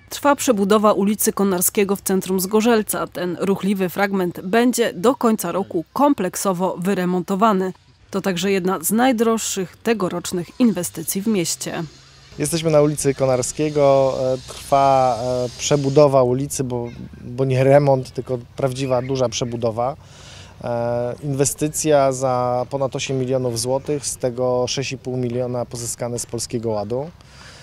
Trwa przebudowa ulicy Konarskiego w centrum Zgorzelca. Ten ruchliwy fragment będzie do końca roku kompleksowo wyremontowany. To także jedna z najdroższych tegorocznych inwestycji w mieście. Jesteśmy na ulicy Konarskiego, trwa przebudowa ulicy, bo nie remont, tylko prawdziwa duża przebudowa. Inwestycja za ponad 8 milionów złotych, z tego 6,5 miliona pozyskane z Polskiego Ładu.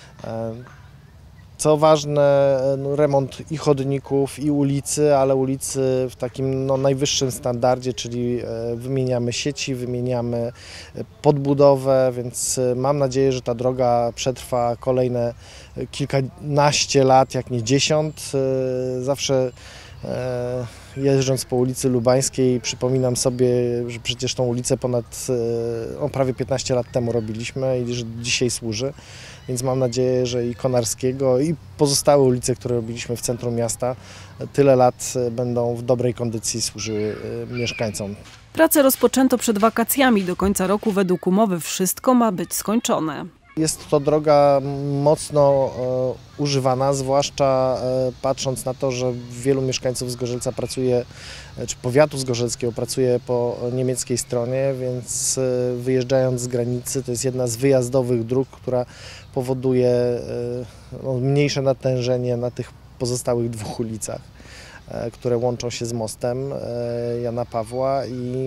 Co ważne, remont i chodników, i ulicy, ale ulicy w takim najwyższym standardzie, czyli wymieniamy sieci, wymieniamy podbudowę, więc mam nadzieję, że ta droga przetrwa kolejne kilkanaście lat, jak nie 10. Zawsze jeżdżąc po ulicy Lubańskiej przypominam sobie, że przecież tą ulicę prawie 15 lat temu robiliśmy i że dzisiaj służy. Więc mam nadzieję, że i Konarskiego, i pozostałe ulice, które robiliśmy w centrum miasta, tyle lat będą w dobrej kondycji służyły mieszkańcom. Pracę rozpoczęto przed wakacjami. Do końca roku według umowy wszystko ma być skończone. Jest to droga mocno używana, zwłaszcza patrząc na to, że wielu mieszkańców Zgorzelca pracuje, czy powiatu zgorzelskiego pracuje po niemieckiej stronie, więc wyjeżdżając z granicy, to jest jedna z wyjazdowych dróg, która powoduje mniejsze natężenie na tych pozostałych dwóch ulicach, które łączą się z mostem Jana Pawła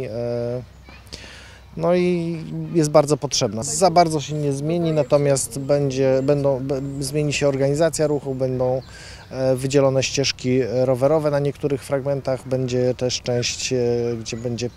i jest bardzo potrzebna. Za bardzo się nie zmieni, natomiast zmieni się organizacja ruchu, będą wydzielone ścieżki rowerowe na niektórych fragmentach, będzie też część, gdzie będzie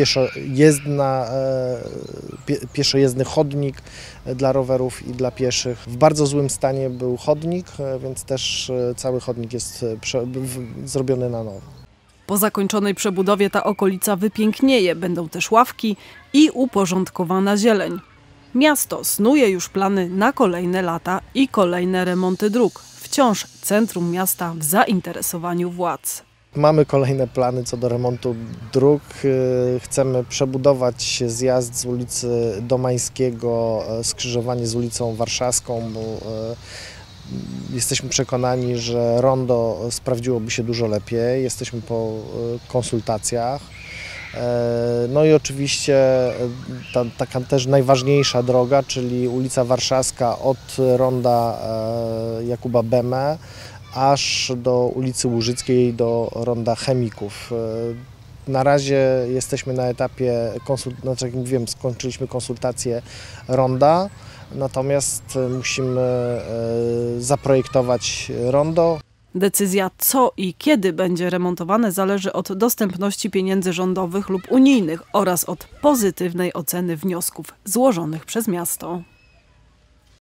pieszojezdny chodnik dla rowerów i dla pieszych. W bardzo złym stanie był chodnik, więc też cały chodnik jest zrobiony na nowo. Po zakończonej przebudowie ta okolica wypięknieje, będą też ławki i uporządkowana zieleń. Miasto snuje już plany na kolejne lata i kolejne remonty dróg. Wciąż centrum miasta w zainteresowaniu władz. Mamy kolejne plany co do remontu dróg. Chcemy przebudować zjazd z ulicy Domańskiego, skrzyżowanie z ulicą Warszawską, bo jesteśmy przekonani, że rondo sprawdziłoby się dużo lepiej. Jesteśmy po konsultacjach. No i oczywiście taka też najważniejsza droga, czyli ulica Warszawska od ronda Jakuba Beme aż do ulicy Łużyckiej, do ronda Chemików. Na razie jesteśmy na etapie, znaczy jak mówiłem, skończyliśmy konsultację ronda, natomiast musimy zaprojektować rondo. Decyzja, co i kiedy będzie remontowane, zależy od dostępności pieniędzy rządowych lub unijnych oraz od pozytywnej oceny wniosków złożonych przez miasto.